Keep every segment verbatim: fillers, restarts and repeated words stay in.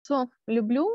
Всё, люблю.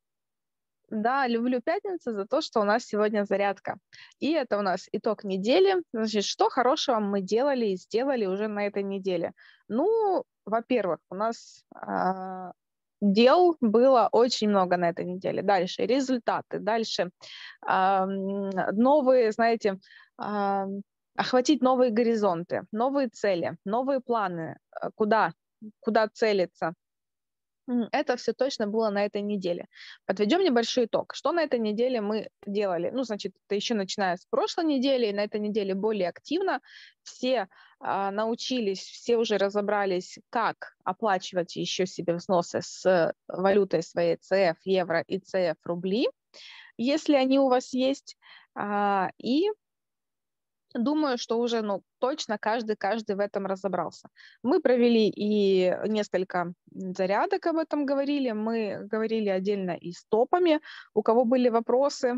Да, люблю пятницу за то, что у нас сегодня зарядка. И это у нас итог недели. Значит, что хорошего мы делали и сделали уже на этой неделе? Ну, во-первых, у нас, а, дел было очень много на этой неделе. Дальше результаты, дальше, ам, новые, знаете, ам, охватить новые горизонты, новые цели, новые планы, э, куда куда целиться. М, это всё точно было на этой неделе. Подведём небольшой итог. Что на этой неделе мы делали? Ну, значит, это ещё начиная с прошлой недели, и на этой неделе более активно. Все, а, научились, все уже разобрались, как оплачивать ещё себе взносы с валютой своей цэ эф евро и цэ эф рубли, если они у вас есть. А, и думаю, что уже, ну, точно каждый каждый в этом разобрался. Мы провели и несколько, м, зарядок, об этом говорили. Мы говорили отдельно и с топами, у кого были вопросы.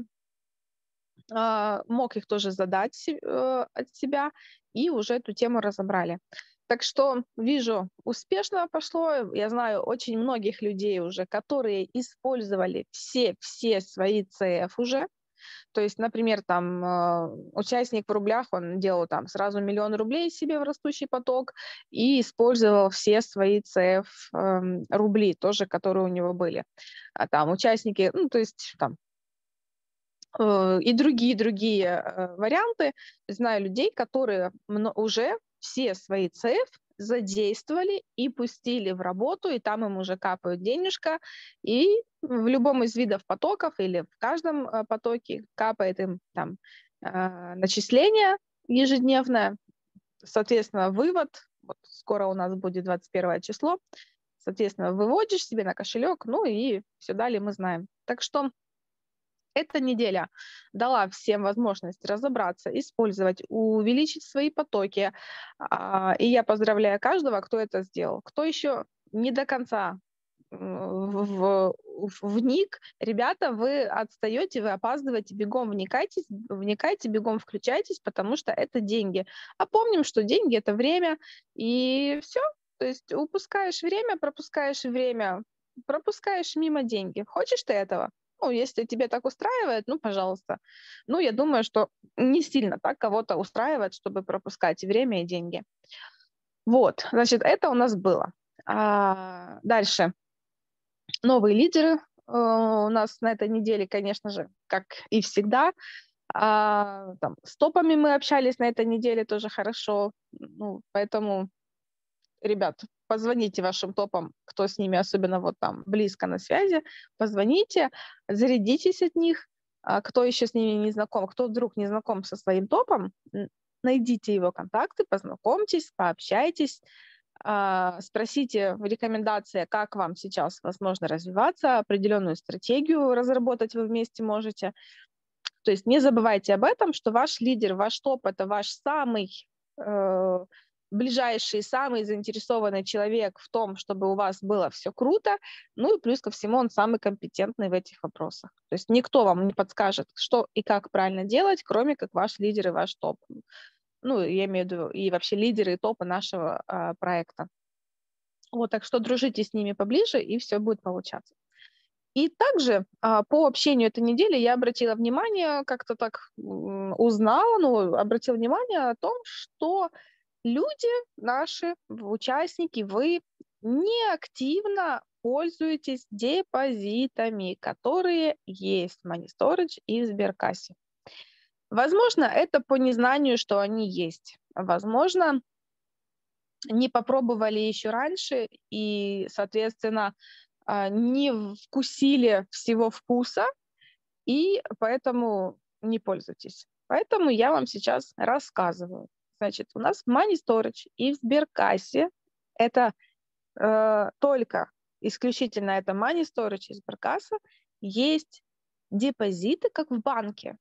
А, мог их тоже задать се э, от себя, и уже эту тему разобрали. Так что вижу, успешно пошло. Я знаю очень многих людей уже, которые использовали все все свои цэ эф уже. То есть, например, там, э, участник в рублях, он делал там сразу миллион рублей себе в растущий поток и использовал все свои цэ эф, эм, рубли тоже, которые у него были. А там участники, ну, то есть там э, и другие другие, э, варианты. Знаю людей, которые мно уже все свои цэ эф задействовали и пустили в работу, и там им уже капают денежка, и в любом из видов потоков или в каждом, э, потоке капает им там, а, начисление ежедневное. Соответственно, вывод, вот скоро у нас будет двадцать первое число, соответственно, выводишь себе на кошелек, ну и всё далее мы знаем. Так что эта неделя дала всем возможность разобраться, использовать, увеличить свои потоки. А, и я поздравляю каждого, кто это сделал. Кто ещё не до конца, м, в в в вник, ребята, вы отстаёте, вы опаздываете, бегом вникайтесь вникайте, бегом включайтесь, потому что это деньги. А помним, что деньги- это время, и всё. То есть упускаешь время, пропускаешь время, пропускаешь мимо деньги. Хочешь ты этого? Ну, если тебе так устраивает, ну, пожалуйста. Ну, я думаю, что не сильно так кого-то устраивает, чтобы пропускать и время, и деньги. Вот, значит, это у нас было. А, дальше. Новые лидеры, э, у нас на этой неделе, конечно же, как и всегда. А, там с топами мы общались на этой неделе тоже хорошо. Ну, поэтому, ребят, позвоните вашим топам, кто с ними особенно вот там близко на связи, позвоните, зарядитесь от них. А кто ещё с ними не знаком, кто вдруг не знаком со своим топом, н найдите его контакты, познакомьтесь, пообщайтесь, а, спросите в рекомендации, как вам сейчас возможно развиваться, определённую стратегию разработать вы вместе можете. То есть не забывайте об этом, что ваш лидер, ваш топ- это ваш самый, э, ближайший, самый заинтересованный человек в том, чтобы у вас было всё круто. Ну и плюс ко всему он самый компетентный в этих вопросах. То есть никто вам не подскажет, что и как правильно делать, кроме как ваш лидер и ваш топ. Ну, я имею в виду и вообще лидеры, и топы нашего, а, проекта. Вот, так что дружите с ними поближе, и всё будет получаться. И также, а, по общению этой недели я обратила внимание, как-то так, м, узнала, ну, обратила внимание о том, что люди наши, в участники, вы неактивно пользуетесь депозитами, которые есть в Money Storage и в Сберкассе. Возможно, это по незнанию, что они есть. Возможно, не попробовали ещё раньше и, соответственно, а, не вкусили всего вкуса, и поэтому не пользуйтесь. Поэтому я вам сейчас рассказываю. Значит, у нас в Money Storage и в Сберкассе это, э, только исключительно это Money Storage и Сберкасса, есть депозиты, как в банке.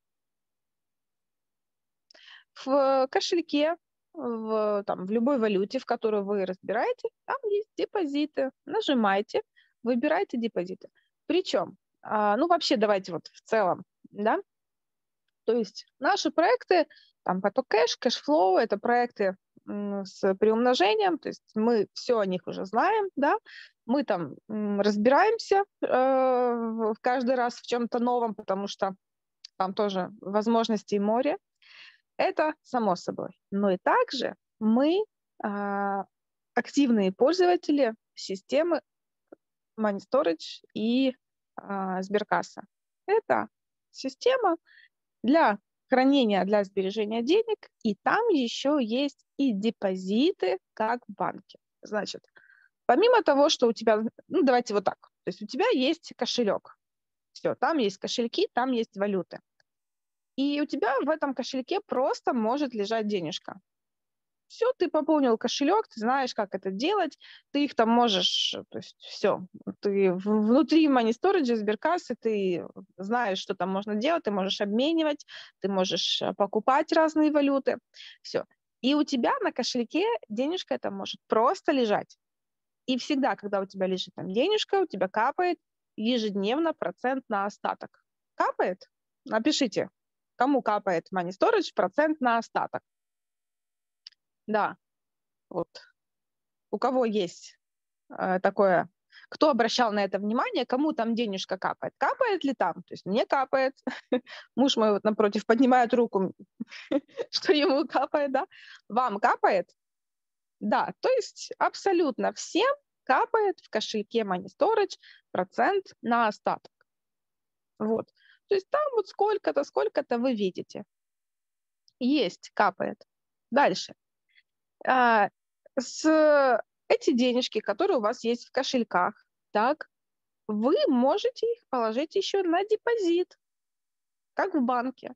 В кошельке, в там в любой валюте, в которой вы разбираетесь, там есть депозиты. Нажимаете, выбираете депозиты. Причём, а, ну, вообще, давайте вот в целом, да. То есть наши проекты, там поток кэш, кэш-флоу- это проекты, м, с приумножением, то есть мы всё о них уже знаем, да. Мы там м, разбираемся э, в- каждый раз в чем-то новом, потому что там тоже возможностей море. Это само собой. Но и также мы а, активные пользователи системы Money Storage и а, Сберкасса. Это система для хранения, для сбережения денег, и там еще есть и депозиты, как в банке. Значит, помимо того, что у тебя, ну давайте вот так, то есть у тебя есть кошелек, все, там есть кошельки, там есть валюты. И у тебя в этом кошельке просто может лежать денежка. Все, ты пополнил кошелек, ты знаешь, как это делать, ты их там можешь, то есть все, ты внутри Money Storage, Сберкассы, ты знаешь, что там можно делать, ты можешь обменивать, ты можешь э, покупать разные валюты, все. И у тебя на кошельке денежка это может просто лежать. И всегда, когда у тебя лежит там денежка, у тебя капает ежедневно процент на остаток. Капает? Напишите, кому капает Money Storage процент на остаток. Да, вот. У кого есть э, такое, кто обращал на это внимание, кому там денежка капает. Капает ли там? То есть мне капает. Муж мой вот напротив поднимает руку, что ему капает, да? Вам капает? Да, то есть абсолютно всем капает в кошельке Money Storage процент на остаток. Вот. То есть там вот сколько-то, сколько-то вы видите. Есть, капает. Дальше. А, с эти денежки, которые у вас есть в кошельках, так, вы можете их положить еще на депозит, как в банке.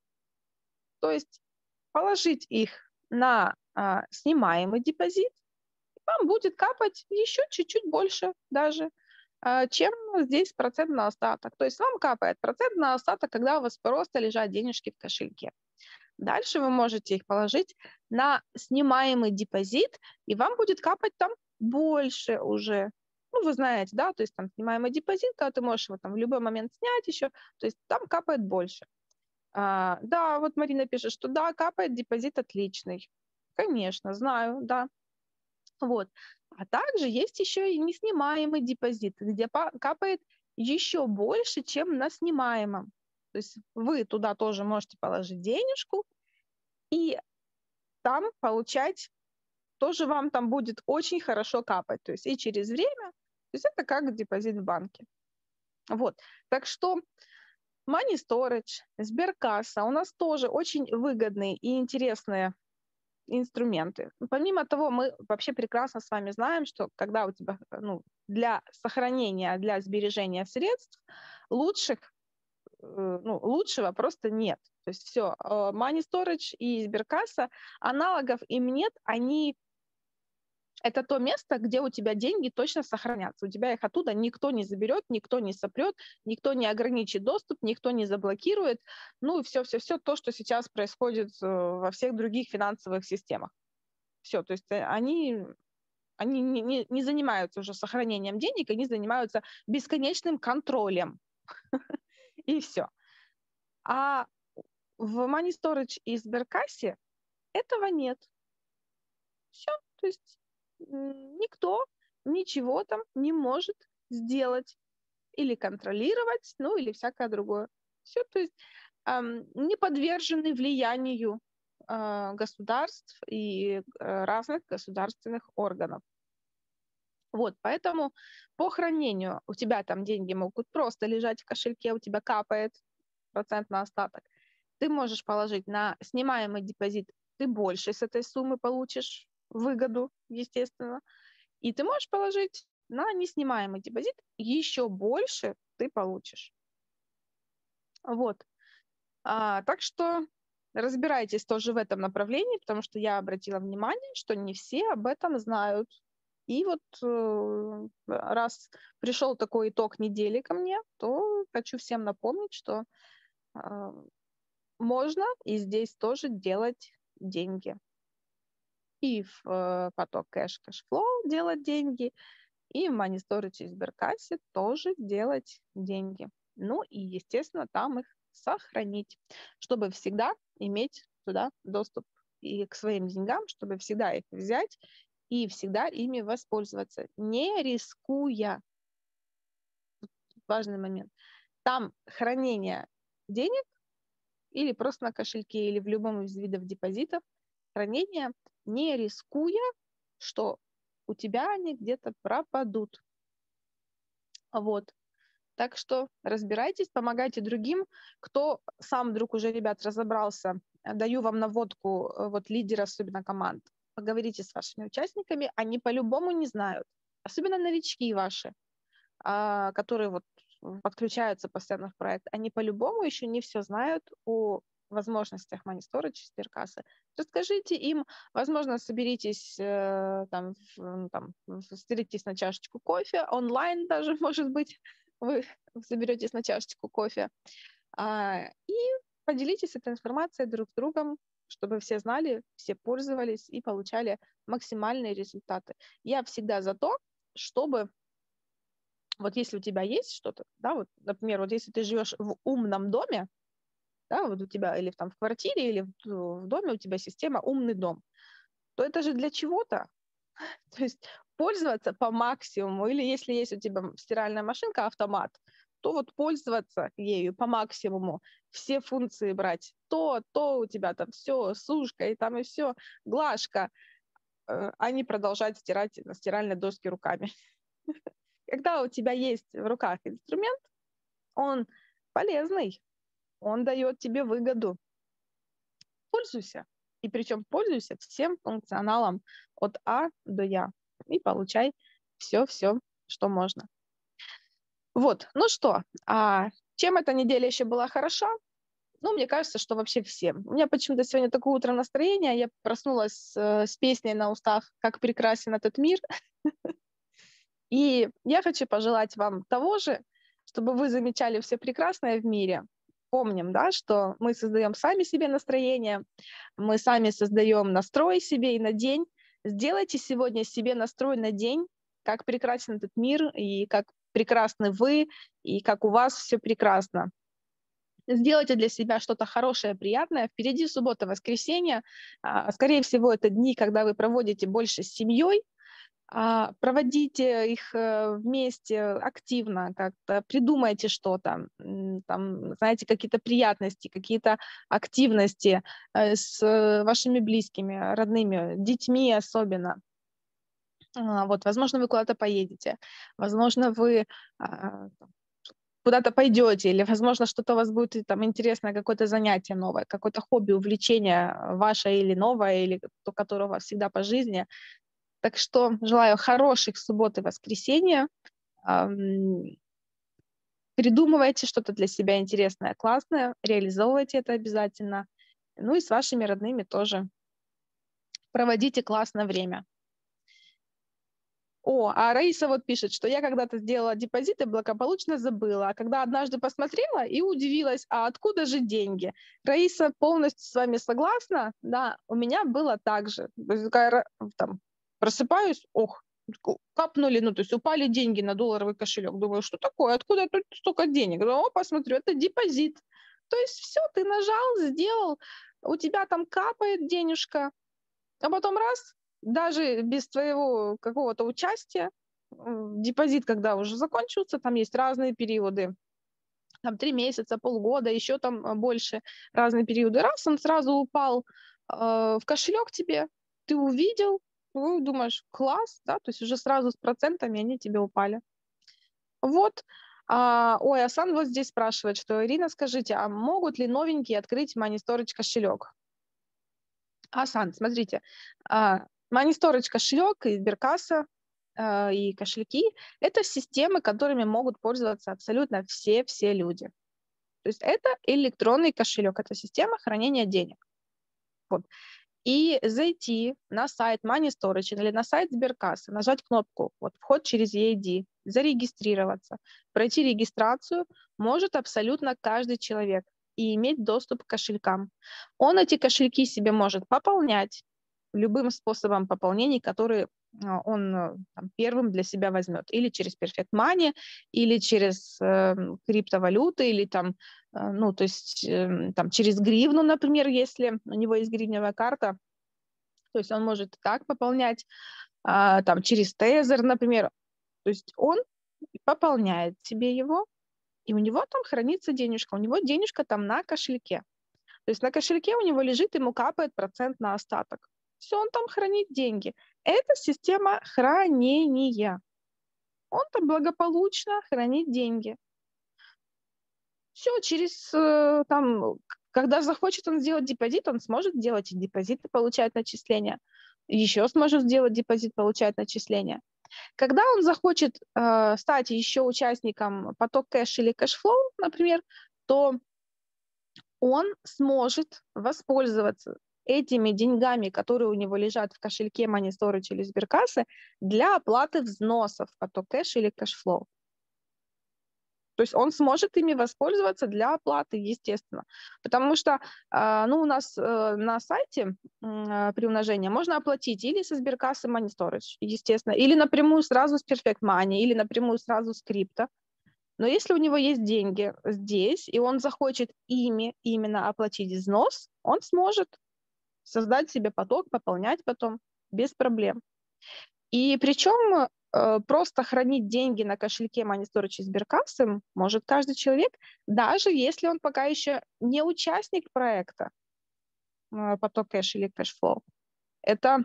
То есть положить их на а, снимаемый депозит, вам будет капать еще чуть-чуть больше даже, а, чем здесь процент на остаток. То есть вам капает процент на остаток, когда у вас просто лежат денежки в кошельке. Дальше вы можете их положить на снимаемый депозит, и вам будет капать там больше уже. Ну, вы знаете, да, то есть там снимаемый депозит, когда ты можешь его там в любой момент снять еще, то есть там капает больше. А, да, вот Марина пишет, что да, капает депозит отличный. Конечно, знаю, да. Вот. А также есть еще и неснимаемый депозит, где капает еще больше, чем на снимаемом. То есть вы туда тоже можете положить денежку, и там получать тоже вам там будет очень хорошо капать. То есть и через время, то есть это как депозит в банке. Вот. Так что Money Storage, Сберкасса у нас тоже очень выгодные и интересные инструменты. Помимо того, мы вообще прекрасно с вами знаем, что когда у тебя ну, для сохранения, для сбережения средств лучших, ну, лучшего просто нет. То есть все, Money Storage и Сберкасса, аналогов им нет, они это то место, где у тебя деньги точно сохранятся. У тебя их оттуда никто не заберет, никто не сопрет, никто не ограничит доступ, никто не заблокирует. Ну и все-все-все то, что сейчас происходит во всех других финансовых системах. Все, то есть они, они не, не, не занимаются уже сохранением денег, они занимаются бесконечным контролем. И все. А в Money Storage и Сберкассе этого нет. Все, то есть никто ничего там не может сделать или контролировать, ну или всякое другое. Все, то есть эм, не подвержены влиянию э, государств и э, разных государственных органов. Вот, поэтому по хранению у тебя там деньги могут просто лежать в кошельке, у тебя капает процент на остаток. Ты можешь положить на снимаемый депозит, ты больше с этой суммы получишь выгоду, естественно. И ты можешь положить на неснимаемый депозит, еще больше ты получишь. Вот. А, так что разбирайтесь тоже в этом направлении, потому что я обратила внимание, что не все об этом знают. И вот э, раз пришел такой итог недели ко мне, то хочу всем напомнить, что э, можно и здесь тоже делать деньги. И в э, поток кэш, кэшфлоу делать деньги, и в Money Storage и Сберкассе тоже делать деньги. Ну и, естественно, там их сохранить, чтобы всегда иметь туда доступ и к своим деньгам, чтобы всегда их взять и всегда ими воспользоваться, не рискуя. Важный момент. Там хранение денег или просто на кошельке, или в любом из видов депозитов, хранение, не рискуя, что у тебя они где-то пропадут. Вот. Так что разбирайтесь, помогайте другим. Кто сам вдруг уже, ребят, разобрался, даю вам наводку, вот лидеры, особенно команд. Поговорите с вашими участниками, они по-любому не знают. Особенно новички ваши, которые вот подключаются постоянно в проект, они по-любому еще не все знают о возможностях Money Storage, Сберкассы. Расскажите им, возможно, соберитесь, там, там, встретитесь на чашечку кофе, онлайн даже, может быть, вы соберетесь на чашечку кофе, и поделитесь этой информацией друг с другом, чтобы все знали, все пользовались и получали максимальные результаты. Я всегда за то, чтобы вот если у тебя есть что-то, да, вот, например, вот если ты живешь в умном доме, да, вот у тебя или там в квартире, или в, в доме у тебя система «умный дом», то это же для чего-то. То есть пользоваться по максимуму, или если есть у тебя стиральная машинка, автомат, то вот пользоваться ею по максимуму, все функции брать, то, то у тебя там все, сушка и там и все, глажка, а не продолжать стирать на стиральной доске руками. Когда у тебя есть в руках инструмент, он полезный, он дает тебе выгоду. Пользуйся. И причем пользуйся всем функционалом от А до Я. И получай все-все, что можно. Вот, ну что, а чем эта неделя еще была хороша? Ну, мне кажется, что вообще всем. У меня почему-то сегодня такое утром настроение. Я проснулась э, с песней на устах «Как прекрасен этот мир». И я хочу пожелать вам того же, чтобы вы замечали все прекрасное в мире. Помним, да, что мы создаем сами себе настроение, мы сами создаем настрой себе и на день. Сделайте сегодня себе настрой на день, как прекрасен этот мир, и как прекрасны вы, и как у вас все прекрасно. Сделайте для себя что-то хорошее, приятное. Впереди суббота, воскресенье. Скорее всего, это дни, когда вы проводите больше с семьей. Проводите их вместе активно, как-то придумайте что-то, там, знаете, какие-то приятности, какие-то активности с вашими близкими, родными, детьми особенно. Вот, возможно, вы куда-то поедете, возможно, вы куда-то пойдете, или, возможно, что-то у вас будет там интересное, какое-то занятие новое, какое-то хобби, увлечение ваше или новое, или то, которое у вас всегда по жизни. Так что желаю хороших суббот и воскресенья. Придумывайте что-то для себя интересное, классное, реализовывайте это обязательно. Ну и с вашими родными тоже. Проводите классное время. О, а Раиса вот пишет, что я когда-то сделала депозит и благополучно забыла, а когда однажды посмотрела и удивилась, а откуда же деньги? Раиса, полностью с вами согласна, да, у меня было так же. Там, просыпаюсь, ох, капнули, ну, то есть упали деньги на долларовый кошелек. Думаю, что такое, откуда тут столько денег? О, посмотрю, это депозит. То есть все, ты нажал, сделал, у тебя там капает денежка, а потом раз, даже без твоего какого-то участия, депозит, когда уже закончился, там есть разные периоды, там три месяца, полгода, еще там больше, разные периоды. Раз, он сразу упал э, в кошелек тебе, ты увидел, ну, думаешь, класс, да, то есть уже сразу с процентами они тебе упали. Вот. А, ой, Асан вот здесь спрашивает, что, Ирина, скажите, а могут ли новенькие открыть Money Storage кошелек? Асан, смотрите, Money Storage кошелек и Сберкасса и кошельки – это системы, которыми могут пользоваться абсолютно все-все люди. То есть это электронный кошелек, это система хранения денег. Вот. И зайти на сайт Money Storage или на сайт Сберкассы, нажать кнопку вот, «Вход через и ай ди», зарегистрироваться, пройти регистрацию может абсолютно каждый человек и иметь доступ к кошелькам. Он эти кошельки себе может пополнять любым способом пополнений, который он там, первым для себя возьмет. Или через Perfect Money, или через э, криптовалюты, или там, э, ну, то есть э, там, через гривну, например, если у него есть гривневая карта. То есть он может так пополнять. а, там через Тезер, например. То есть он пополняет себе его, и у него там хранится денежка, у него денежка там на кошельке. То есть на кошельке у него лежит, ему капает процент на остаток. Все, он там хранит деньги. Это система хранения. Он там благополучно хранит деньги. Все, через э, там, когда захочет он сделать депозит, он сможет делать и депозит и получать начисления. Еще сможет сделать депозит, получать начисления. Когда он захочет э, стать еще участником поток кэш или кэшфлоу, например, то он сможет воспользоваться этими деньгами, которые у него лежат в кошельке Money Storage или Сберкассы, для оплаты взносов в поток кэш или кэшфлоу. То есть он сможет ими воспользоваться для оплаты, естественно. Потому что э, ну, у нас э, на сайте э, при умножении можно оплатить или со Сберкассы Money Storage, естественно, или напрямую сразу с Perfect Money, или напрямую сразу с крипто. Но если у него есть деньги здесь, и он захочет ими именно оплатить взнос, он сможет создать себе поток, пополнять потом без проблем. И причем э, просто хранить деньги на кошельке Money Storage и Сберкассы может каждый человек, даже если он пока еще не участник проекта э, поток кэш или кэшфлоу. Это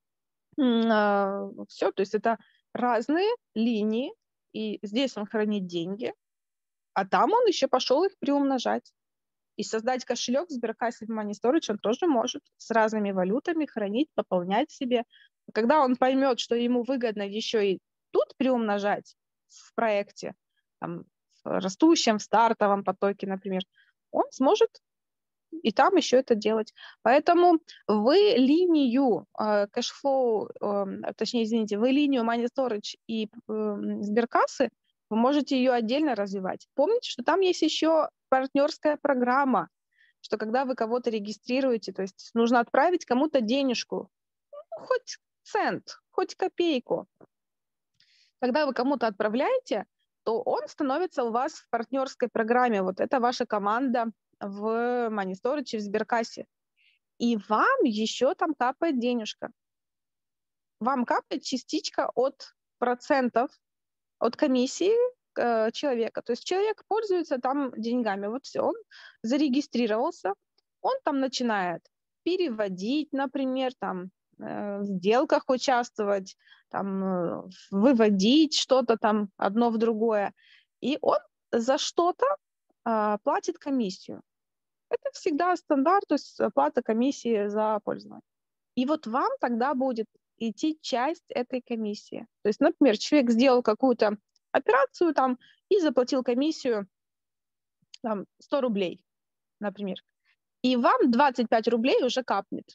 э, все, то есть это разные линии, и здесь он хранит деньги, а там он еще пошел их приумножать. И создать кошелек в Сберкассе в Money Storage он тоже может с разными валютами хранить, пополнять себе. Когда он поймет, что ему выгодно еще и тут приумножать в проекте, там, в растущем, в стартовом потоке, например, он сможет и там еще это делать. Поэтому вы линию э, кэшфлоу, э, точнее, извините, вы линию Money Storage и э, Сберкассы, вы можете ее отдельно развивать. Помните, что там есть еще партнерская программа, что когда вы кого-то регистрируете, то есть нужно отправить кому-то денежку, ну, хоть цент, хоть копейку. Когда вы кому-то отправляете, то он становится у вас в партнерской программе. Вот это ваша команда в Money Storage и в Сберкассе. И вам еще там капает денежка. Вам капает частичка от процентов, от комиссии э, человека. То есть человек пользуется там деньгами. Вот все, он зарегистрировался, он там начинает переводить, например, там, э, в сделках участвовать, там, э, выводить что-то там одно в другое. И он за что-то э, платит комиссию. Это всегда стандарт, то есть оплата комиссии за пользование. И вот вам тогда будет идти часть этой комиссии. То есть, например, человек сделал какую-то операцию там и заплатил комиссию там, сто рублей, например. И вам двадцать пять рублей уже капнет.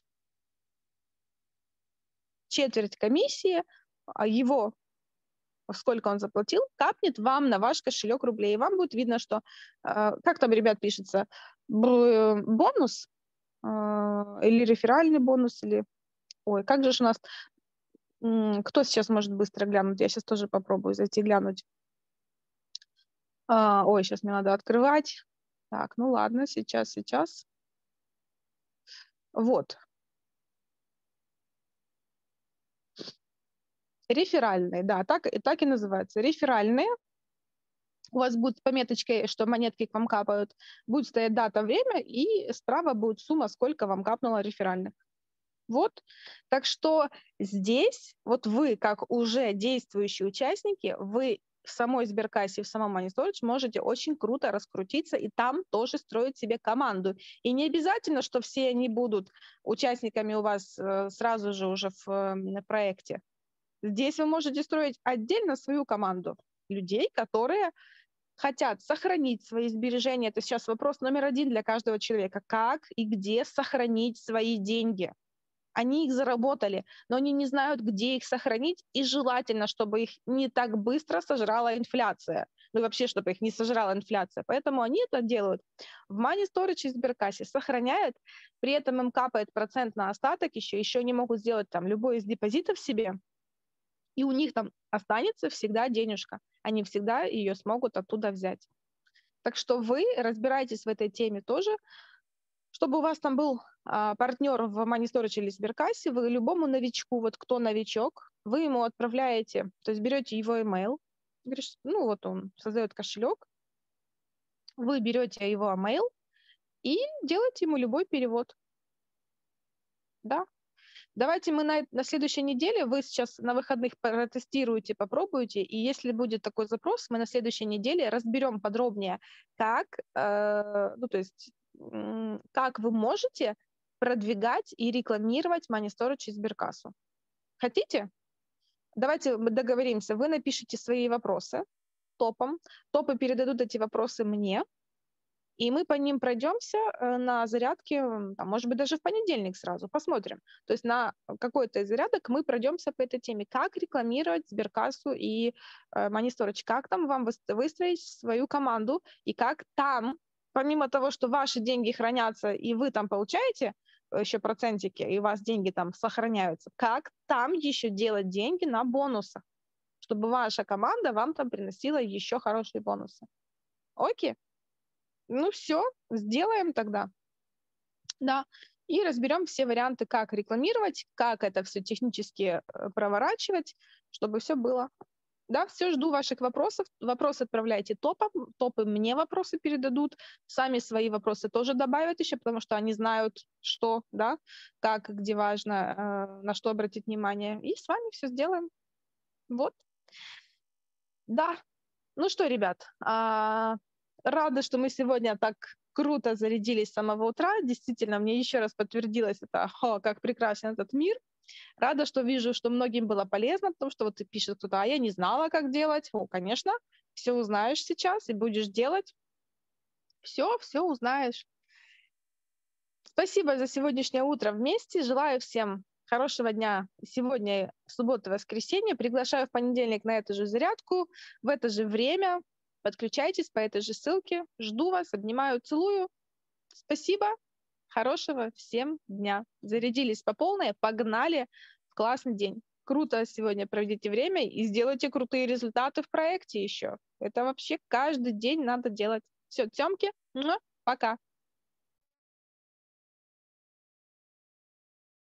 Четверть комиссии, его, сколько он заплатил, капнет вам на ваш кошелек рублей. И вам будет видно, что, как там, ребят, пишется, бонус или реферальный бонус, или... Ой, как же ж у нас... Кто сейчас может быстро глянуть? Я сейчас тоже попробую зайти глянуть. А, ой, сейчас мне надо открывать. Так, ну ладно, сейчас, сейчас. Вот. Реферальные, да, так, так и называется. Реферальные. У вас будет пометочкой, что монетки к вам капают, будет стоять дата, время, и справа будет сумма, сколько вам капнуло реферальных. Вот. Так что здесь вот вы, как уже действующие участники, вы в самой Сберкассе, в самом Money Storage можете очень круто раскрутиться и там тоже строить себе команду. И не обязательно, что все они будут участниками у вас э, сразу же уже в э, проекте. Здесь вы можете строить отдельно свою команду людей, которые хотят сохранить свои сбережения. Это сейчас вопрос номер один для каждого человека. Как и где сохранить свои деньги? Они их заработали, но они не знают, где их сохранить, и желательно, чтобы их не так быстро сожрала инфляция. Ну и вообще, чтобы их не сожрала инфляция. Поэтому они это делают в Money Storage и Сберкассе, сохраняют, при этом им капает процент на остаток, еще, еще они могут сделать там любой из депозитов себе, и у них там останется всегда денежка. Они всегда ее смогут оттуда взять. Так что вы разбирайтесь в этой теме тоже, чтобы у вас там был а, партнер в Money Storage или Сберкассе, вы любому новичку, вот кто новичок, вы ему отправляете, то есть берете его email, говоришь, ну вот он создает кошелек, вы берете его email и делаете ему любой перевод. Да. Давайте мы на, на следующей неделе, вы сейчас на выходных протестируете, попробуете, и если будет такой запрос, мы на следующей неделе разберем подробнее, как, э, ну, то есть, м, как вы можете продвигать и рекламировать Money Storage и Сберкассу. Хотите? Давайте мы договоримся. Вы напишите свои вопросы топом, топы передадут эти вопросы мне, и мы по ним пройдемся э, на зарядке, м, там, может быть, даже в понедельник сразу, посмотрим. То есть на какой-то из зарядок мы пройдемся по этой теме. Как рекламировать Сберкассу и э, Money Storage, как там вам выс- выстроить свою команду, и как там, помимо того, что ваши деньги хранятся, и вы там получаете еще процентики, и у вас деньги там сохраняются, как там еще делать деньги на бонусах, чтобы ваша команда вам там приносила еще хорошие бонусы. Окей? Ну все, сделаем тогда. Да. И разберем все варианты, как рекламировать, как это все технически э, проворачивать, чтобы все было. Да, все, жду ваших вопросов. Вопросы отправляйте топом, топы мне вопросы передадут, сами свои вопросы тоже добавят еще, потому что они знают, что, да, как, где важно, э, на что обратить внимание. И с вами все сделаем. Вот. Да. Ну что, ребят, а, рада, что мы сегодня так круто зарядились с самого утра. Действительно, мне еще раз подтвердилось это, о, как прекрасен этот мир. Рада, что вижу, что многим было полезно, потому что вот пишет кто-то, а я не знала, как делать. О, конечно, все узнаешь сейчас и будешь делать. Все, все узнаешь. Спасибо за сегодняшнее утро вместе. Желаю всем хорошего дня. Сегодня суббота, воскресенье. Приглашаю в понедельник на эту же зарядку, в это же время. Подключайтесь по этой же ссылке. Жду вас, обнимаю, целую. Спасибо. Хорошего всем дня. Зарядились по полной, погнали в классный день. Круто сегодня проведите время и сделайте крутые результаты в проекте еще. Это вообще каждый день надо делать. Все, Тёмки, пока.